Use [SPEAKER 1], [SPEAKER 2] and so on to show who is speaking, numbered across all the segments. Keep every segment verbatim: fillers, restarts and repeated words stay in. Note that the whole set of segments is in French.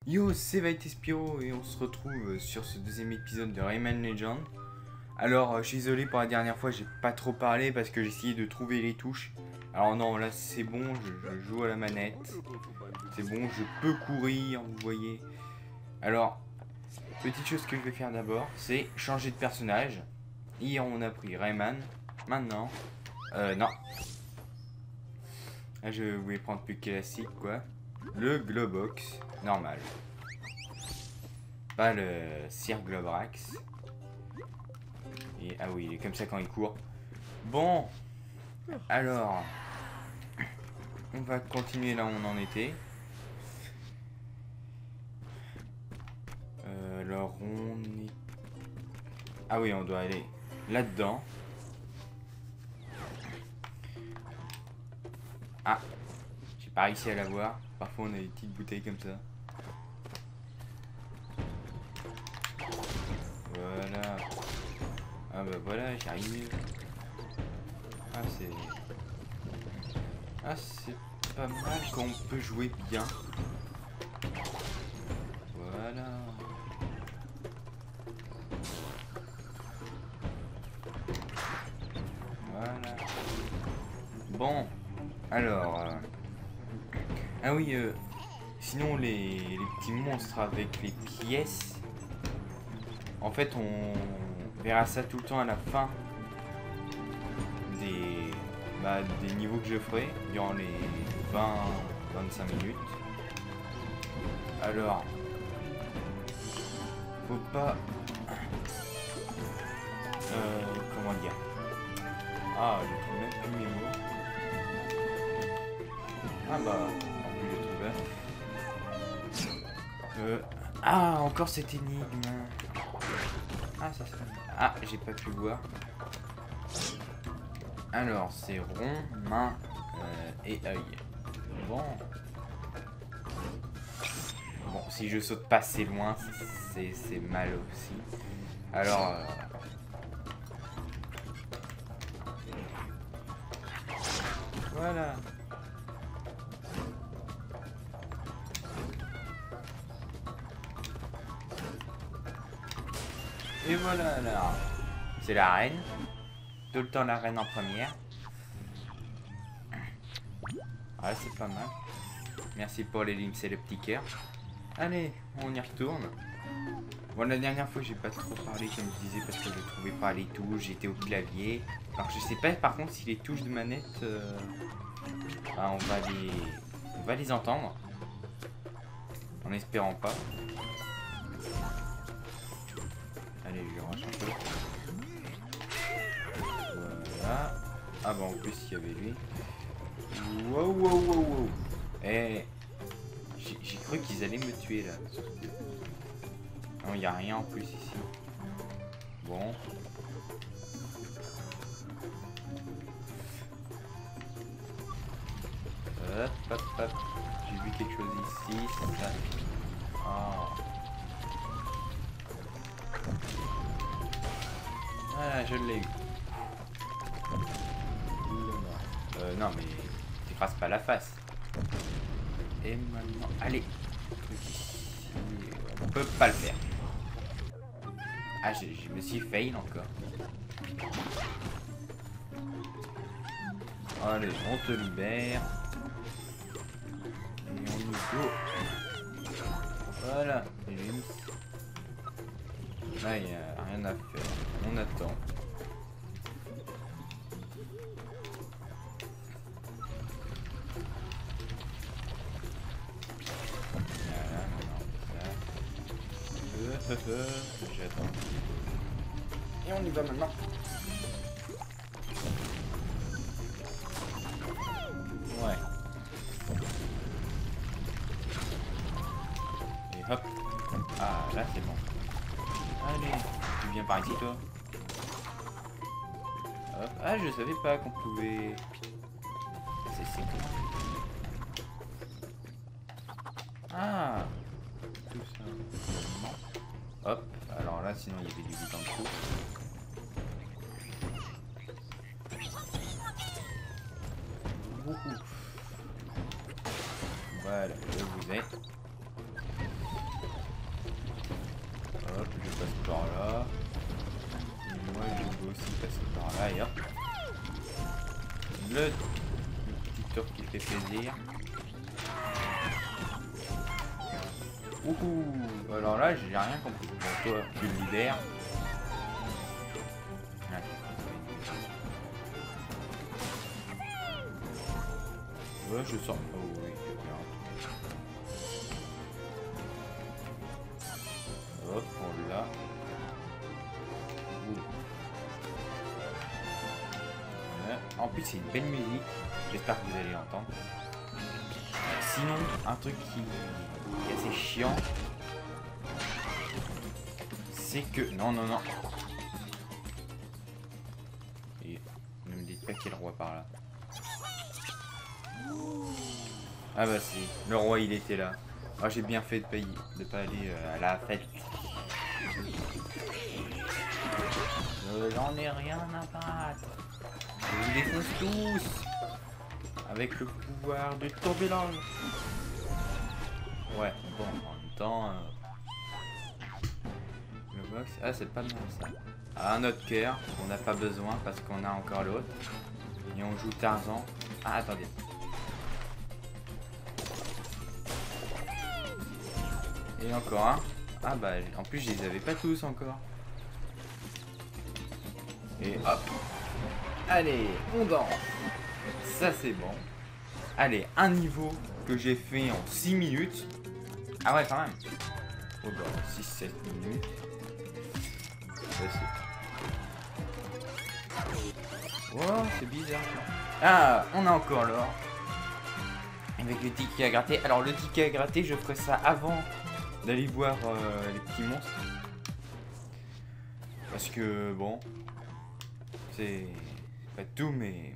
[SPEAKER 1] Yo, c'est Vaite Spiro et on se retrouve sur ce deuxième épisode de Rayman Legends. Alors, euh, je suis désolé pour la dernière fois, j'ai pas trop parlé parce que j'ai essayé de trouver les touches. Alors non, là c'est bon, je, je joue à la manette. C'est bon, je peux courir, vous voyez. Alors, petite chose que je vais faire d'abord, c'est changer de personnage. Hier on a pris Rayman, maintenant... Euh, non. Là je voulais prendre plus classique quoi. Le Globox, normal. Pas le Sir Globrax. Et, ah oui, il est comme ça quand il court. Bon, alors, on va continuer là où on en était. Euh, alors, on est... Ah oui, on doit aller là-dedans. Ah, j'ai pas réussi à la voir. Parfois, on a des petites bouteilles comme ça. Voilà. Ah bah voilà, j'arrive. Ah c'est... Ah c'est pas mal quand on peut jouer bien. Voilà. Voilà. Bon, alors... Euh... Ah oui, euh... sinon les... les petits monstres avec les pièces... En fait, on verra ça tout le temps à la fin des, bah, des niveaux que je ferai durant les vingt à vingt-cinq minutes. Alors, faut pas... Euh, comment dire? Ah, je trouve même plus mes mots. Ah bah, en plus j'ai trouvé. Euh, ah, encore cette énigme. Ah, ça serait... Ah, j'ai pas pu voir. Alors, c'est rond, main euh, et œil. Bon. Bon, si je saute pas assez loin, c'est mal aussi. Alors... Euh... Voilà. Et voilà là. C'est la reine. Tout le temps la reine en première. Ouais, c'est pas mal. Merci pour les limes, c'est le petit cœur. Allez, on y retourne. Bon, la dernière fois, j'ai pas trop parlé, comme je disais, parce que je trouvais pas les touches, j'étais au clavier. Alors, je sais pas, par contre, si les touches de manette, euh, bah, on va les, on va les entendre. En espérant pas. Allez, je range un peu. Voilà. Ah bah en plus il y avait lui. Wow wow wow wow. Eh, j'ai cru qu'ils allaient me tuer là. Non, il n'y a rien en plus ici. Bon. Hop hop hop. J'ai vu quelque chose ici. Ça. Oh. Ah, je l'ai eu. Euh, non, mais t'effaces pas la face. Et maintenant, allez. On peut pas le faire. Ah, je, je me suis fail encore. Allez, on te libère. Et on y go. Voilà. Là, il n'y a rien à faire. On attend. J'attends. Et on y va maintenant. Ouais. Et hop. Ah, là c'est bon. Allez, tu viens par ici toi. Hop. Ah, je savais pas qu'on pouvait... C'est cool. Ah, tout ça. Hop, alors là, sinon il y avait du vide en dessous. Voilà, je vous ai. Hop, je passe par là. Et moi, je vais aussi passer par là et hop. Le, le petit tour qui fait plaisir. Ouhou. Alors là, j'ai rien compris. Bon, toi, tu le libères. Ouais, je sens. Oh oui, c'est bien. Hop, on l'a. Ouais. En plus, c'est une belle musique. J'espère que vous allez l'entendre. Sinon, un truc qui est assez chiant, c'est que... Non, non, non. Et ne me dites pas qu'il y a le roi par là. Ah bah si, le roi il était là. Ah, j'ai bien fait de pas, y... de pas aller euh, à la fête. Euh, J'en ai rien à battre. Je vous défonce tous. Avec le pouvoir du tourbillon. Ouais, bon, en même temps... Euh... Le box... Ah, c'est pas mal ça. Ah, un autre cœur, on n'a pas besoin parce qu'on a encore l'autre. Et on joue Tarzan. Ah, attendez. Et encore un. Ah bah, en plus, je les avais pas tous encore. Et hop. Allez, on danse. Ça, c'est bon. Allez, un niveau que j'ai fait en six minutes. Ah ouais, quand même. Oh bah, six sept minutes. Oh, c'est bizarre. Ah, on a encore l'or. Avec le ticket à gratter. Alors, le ticket à gratter, je ferai ça avant d'aller voir euh, les petits monstres. Parce que, bon, c'est pas tout, mais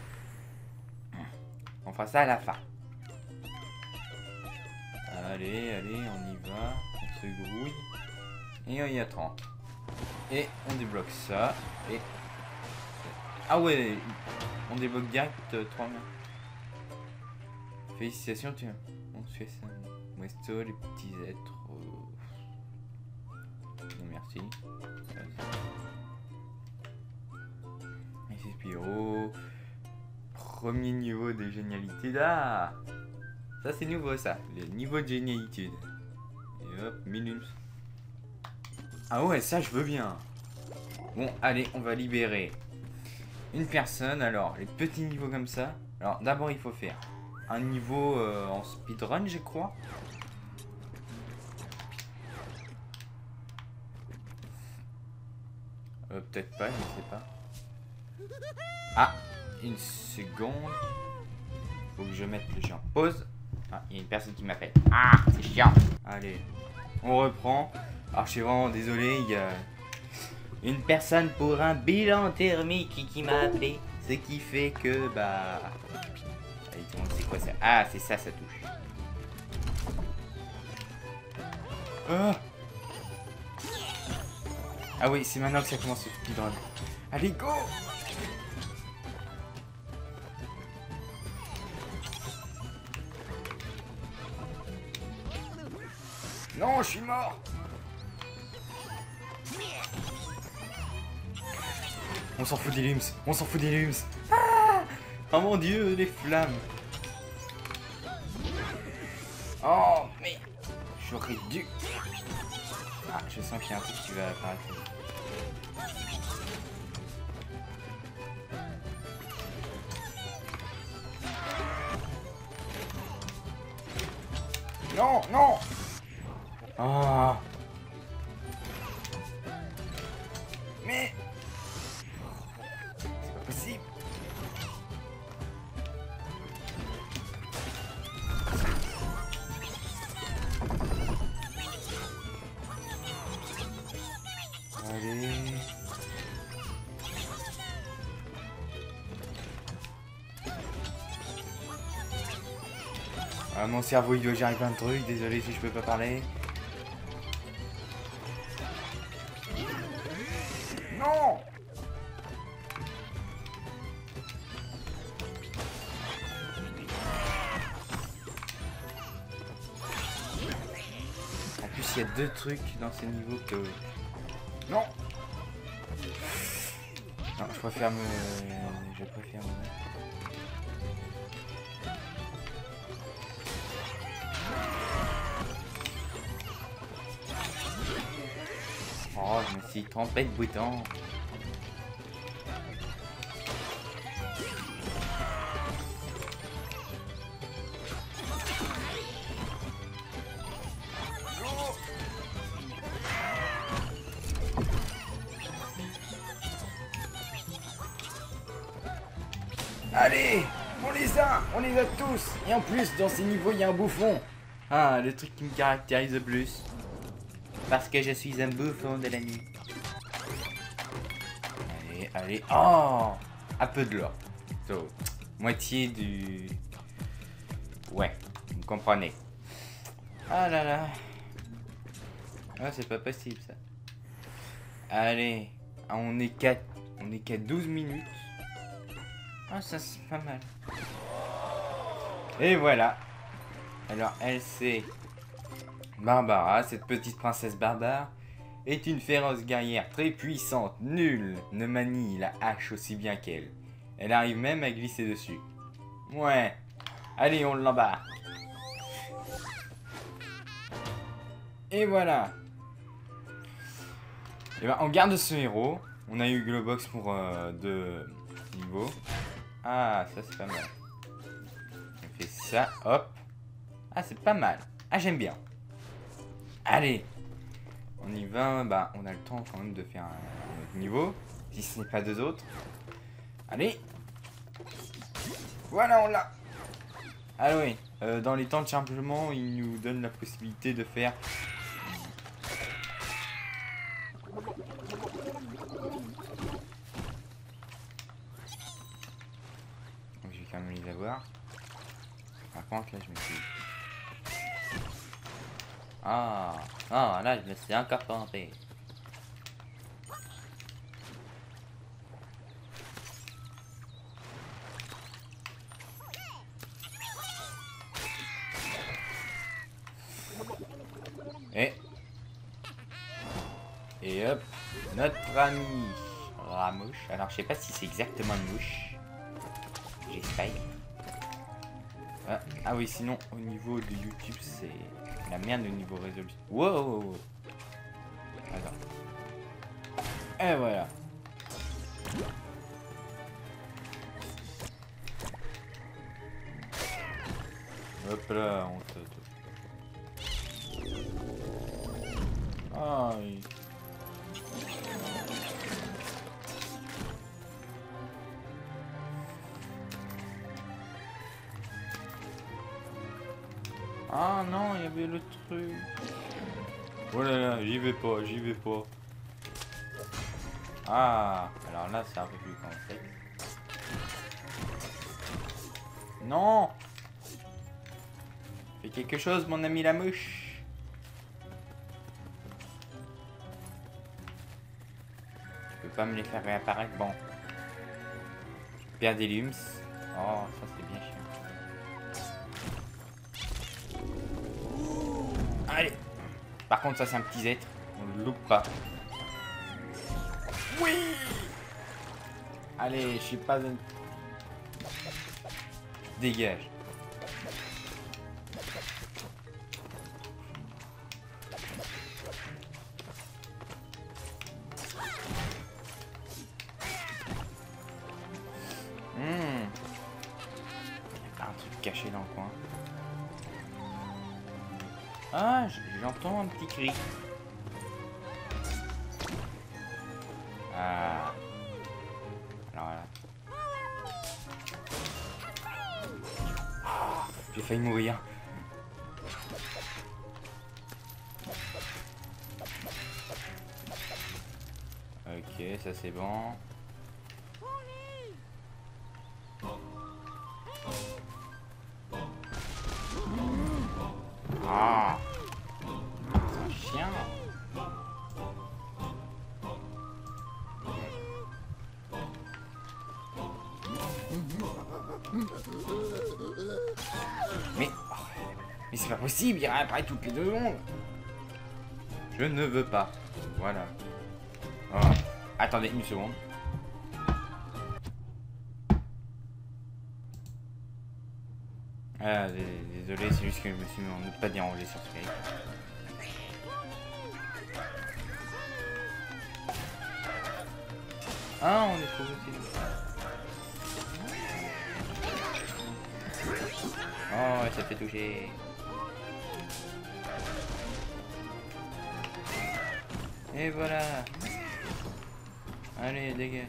[SPEAKER 1] on fera ça à la fin. Allez, allez, on y va. On se grouille. Et il y a trente. Et on débloque ça. Et... Ah ouais, on débloque direct euh, trois mains. Félicitations, tu on se fait ça. Westo, les petits êtres. Non, merci. Ici Spiro. Premier niveau de génialité là. Ça c'est nouveau ça. Le niveau de génialité. Et hop, minus. Ah ouais, ça je veux bien. Bon, allez, on va libérer une personne. Alors, les petits niveaux comme ça. Alors, d'abord, il faut faire un niveau euh, en speedrun, je crois. Euh, Peut-être pas, je ne sais pas. Ah, une seconde. Faut que je mette le jeu en pause. Ah, il y a une personne qui m'appelle. Ah, c'est chiant. Allez, on reprend. Alors, je suis vraiment désolé, il y a une personne pour un bilan thermique qui m'a appelé. Ce qui fait que, bah... Allez, tout le monde sait quoi ça. Ah, c'est ça, ça touche. Ah, ah oui, c'est maintenant que ça commence le speedrun. Allez, go! Non, je suis mort! On s'en fout des lums, on s'en fout des lums. Ah, oh mon dieu, les flammes. Oh, mais j'aurais dû... Ah, je sens qu'il y a un truc qui va apparaître. Non, non. Oh. Mais... c'est pas possible. Allez. Ah, mon cerveau il doit gérer plein de trucs, désolé si je peux pas parler. Non! En plus il qu'il y a deux trucs dans ce niveau que... Non. Non, je préfère me... Je préfère me... Oh, je me suis trompé de bouton. Allez, on les a, on les a tous. Et en plus, dans ces niveaux, il y a un bouffon. Ah, le truc qui me caractérise le plus. Parce que je suis un bouffon de la nuit. Allez, allez. Oh, un peu de l'or. So, moitié du... Ouais, vous comprenez. Ah là là. Ah, c'est pas possible ça. Allez, on est qu'à on est qu'à douze minutes. Ah, ça c'est pas mal. Et voilà. Alors, elle c'est Barbara, cette petite princesse barbare, est une féroce guerrière très puissante. Nul ne manie la hache aussi bien qu'elle. Elle arrive même à glisser dessus. Ouais. Allez, on l'embarque. Et voilà. Et ben, on garde ce héros. On a eu Globox pour euh, deux niveaux. Ah, ça c'est pas mal. On fait ça, hop. Ah, c'est pas mal. Ah, j'aime bien. Allez. On y va. Bah, on a le temps quand même de faire un, un autre niveau. Si ce n'est pas deux autres. Allez. Voilà, on l'a. Ah oui. Euh, dans les temps de chargement, il nous donne la possibilité de faire... Je vais quand même les avoir. Par contre, là, je me suis... Ah, ah, là, je me suis encore trompé. Et... Et hop, notre ami Ramouche. Alors, je sais pas si c'est exactement une mouche. J'espère. Ah, ah oui, sinon, au niveau de YouTube, c'est la merde au niveau résolution. Wow! Attends. Et voilà. Hop là, on saute. Aïe. Ah non, il y avait le truc. Oh là là, j'y vais pas, j'y vais pas. Ah, alors là, c'est un peu plus complexe. Non! Fais quelque chose, mon ami la mouche. Je peux pas me les faire réapparaître. Bon. Je perds des lums. Oh, ça c'est bien chiant. Allez. Par contre, ça c'est un petit être. On le loupe pas. Oui. Allez, je suis pas un... Dégage. Hmm. Un truc caché dans le coin. Ah, j'entends un petit cri. Ah. Alors là. J'ai failli mourir. Ok, ça c'est bon. Ah, c'est un chien. Mais, oh, mais c'est pas possible, il réapparaît toutes les deux secondes. Je ne veux pas. Voilà. Oh. Attendez une seconde. Ah, désolé, c'est juste que je me suis mis en ne pas déranger sur Skype. Ah, on est trouvé aussi. Oh, ça fait toucher. Et voilà. Allez, dégage.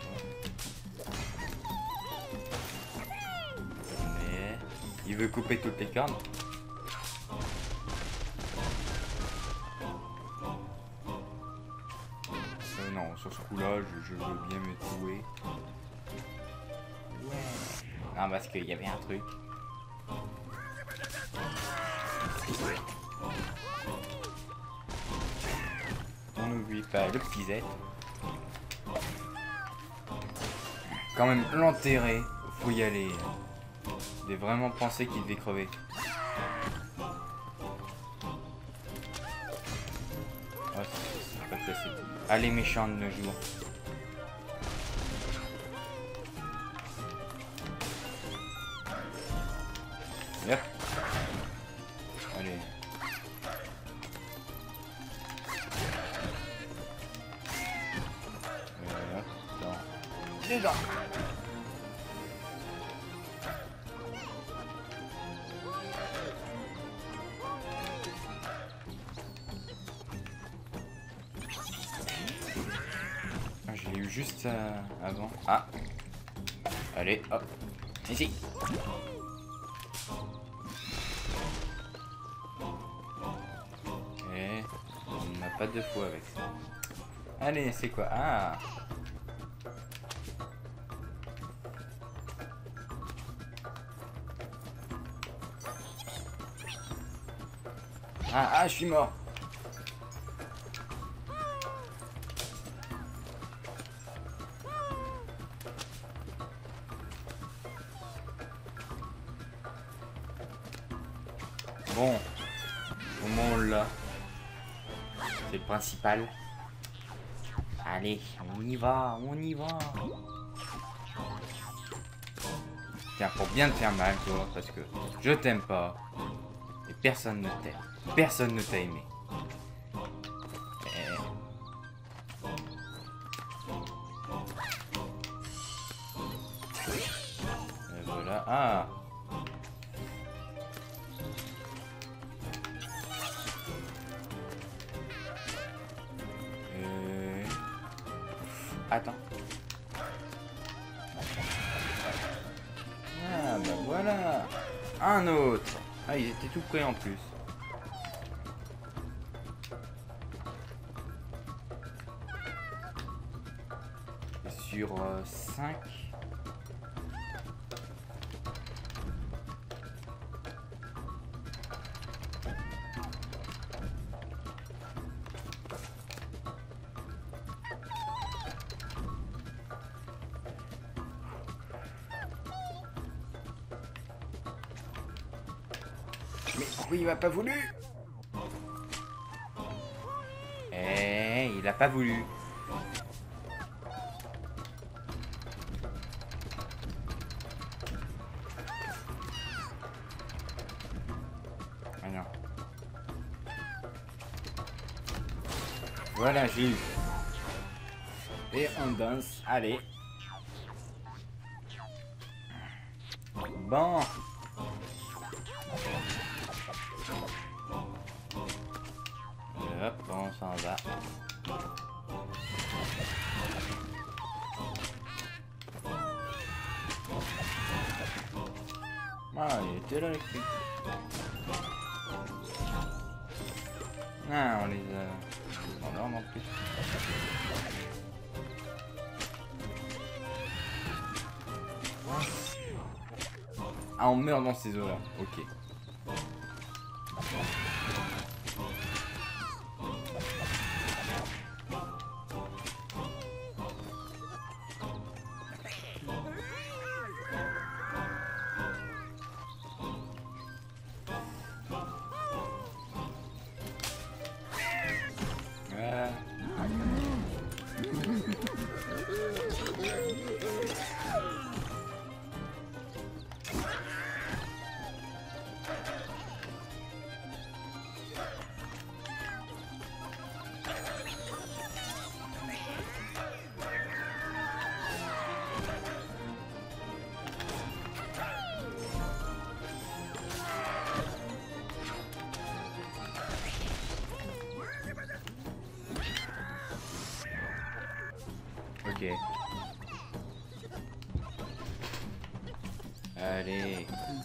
[SPEAKER 1] Mais il veut couper toutes les cornes. Euh, non, sur ce coup-là, je, je veux bien me trouver. Non, parce qu'il y avait un truc. On n'oublie pas le petit Z. Quand même, l'enterrer, faut y aller. J'ai vraiment pensé qu'il devait crever. Oh, c'est pas possible. Allez, méchant de nos jours. Yep. Allez. Euh, hop, dedans. Ah, je l'ai eu juste euh, avant. Ah. Allez, hop. Ici. Et on n'a pas de fou avec ça. Allez, c'est quoi? Ah. Ah, ah, je suis mort. Bon, au moment où on l'a, c'est le principal. Allez, on y va, on y va. Tiens, pour bien te faire mal, toi, parce que je t'aime pas. Et personne ne t'aime. Personne ne t'a aimé. Et... Et voilà. Ah. Et... Attends. Ah bah voilà. Un autre. Ah, il était tout près en plus. Et sur euh, cinq. Mais pourquoi il m'a pas voulu? Eh, il a pas voulu. Ah non. Voilà, j'ai eu. Et on danse. Allez. Bon. Et hop, on s'en va. Ah, il était là, les trucs. Ah, on les a... On dorme en plus. Ah, on meurt dans ces eaux-là. Ok. Ok. Allez.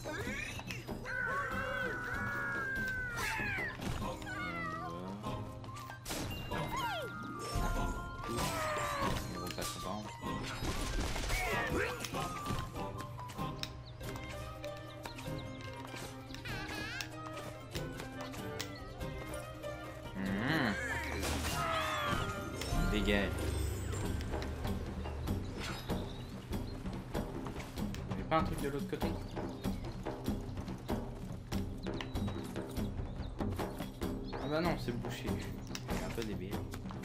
[SPEAKER 1] Ils vont pas s'entendre. Mmh. Dégage. Y'a pas un truc de l'autre côté? Ah bah non, c'est bouché. C'est un peu débile.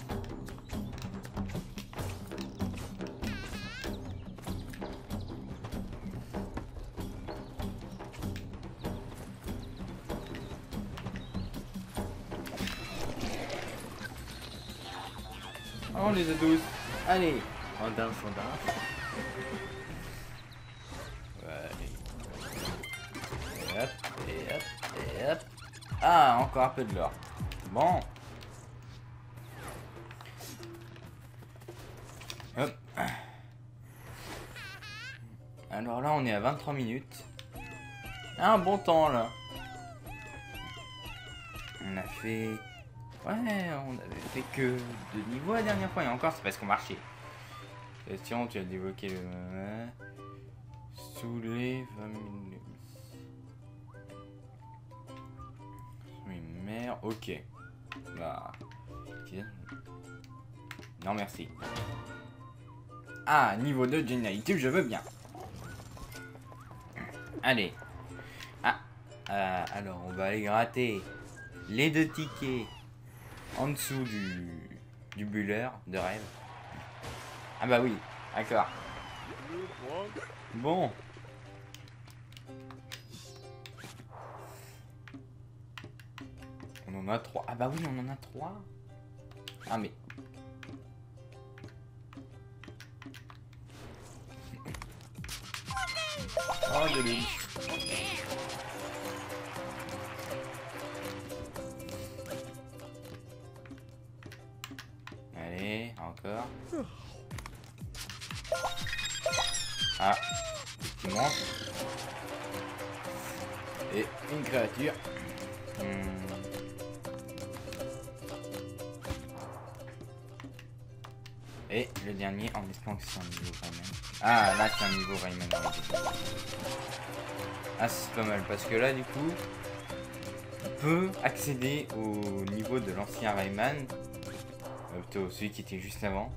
[SPEAKER 1] Oh, on les a tous. Allez, on danse, on danse. Allez. Et hop, et hop, et hop. Ah, encore un peu de l'or. Bon. Hop. Alors là, on est à vingt-trois minutes. Un bon temps, là. On a fait... Ouais, on avait fait que deux niveaux la dernière fois. Et encore, c'est parce qu'on marchait. Question, tu as débloqué le... Sous les vingt minutes. Oui, merde. Ok. Bah... Non, merci. Ah, niveau deux de génialité, je veux bien. Allez. Ah. Euh, alors, on va aller gratter les deux tickets en dessous du, du buller de rêve. Ah bah oui, d'accord. Bon. On en a trois. Ah bah oui, on en a trois. Ah mais... Oh, de l'huile. Allez, encore. Ah, effectivement. Et une créature. Hmm. Et le dernier, en espérant que c'est un niveau Rayman. Ah, là c'est un niveau Rayman. Ah, c'est pas mal parce que là, du coup, on peut accéder au niveau de l'ancien Rayman. Euh, plutôt celui qui était juste avant.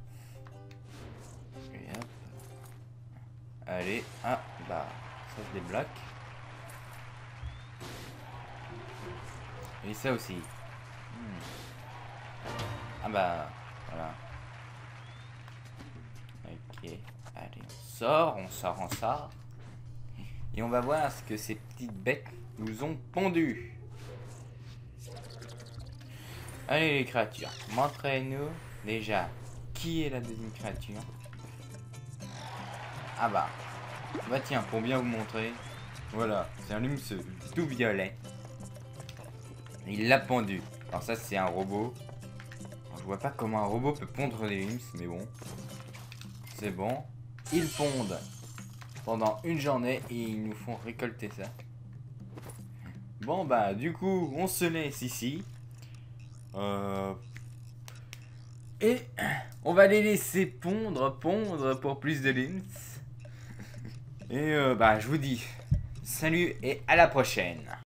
[SPEAKER 1] Et hop. Allez, ah, bah, ça se débloque. Et ça aussi. Hmm. Ah bah, voilà. Ok, allez, on sort, on sort, on sort. Et on va voir ce que ces petites bêtes nous ont pondu. Allez les créatures, montrez-nous déjà qui est la deuxième créature. Ah bah, bah tiens, pour bien vous montrer, voilà, c'est un lynx tout violet. Il l'a pendu. Alors ça c'est un robot. Alors, je vois pas comment un robot peut pondre des lynx, mais bon. C'est bon. Ils pondent pendant une journée et ils nous font récolter ça. Bon bah du coup on se laisse ici. Euh... Et on va les laisser pondre, pondre pour plus de lynx. Et euh, bah je vous dis salut et à la prochaine.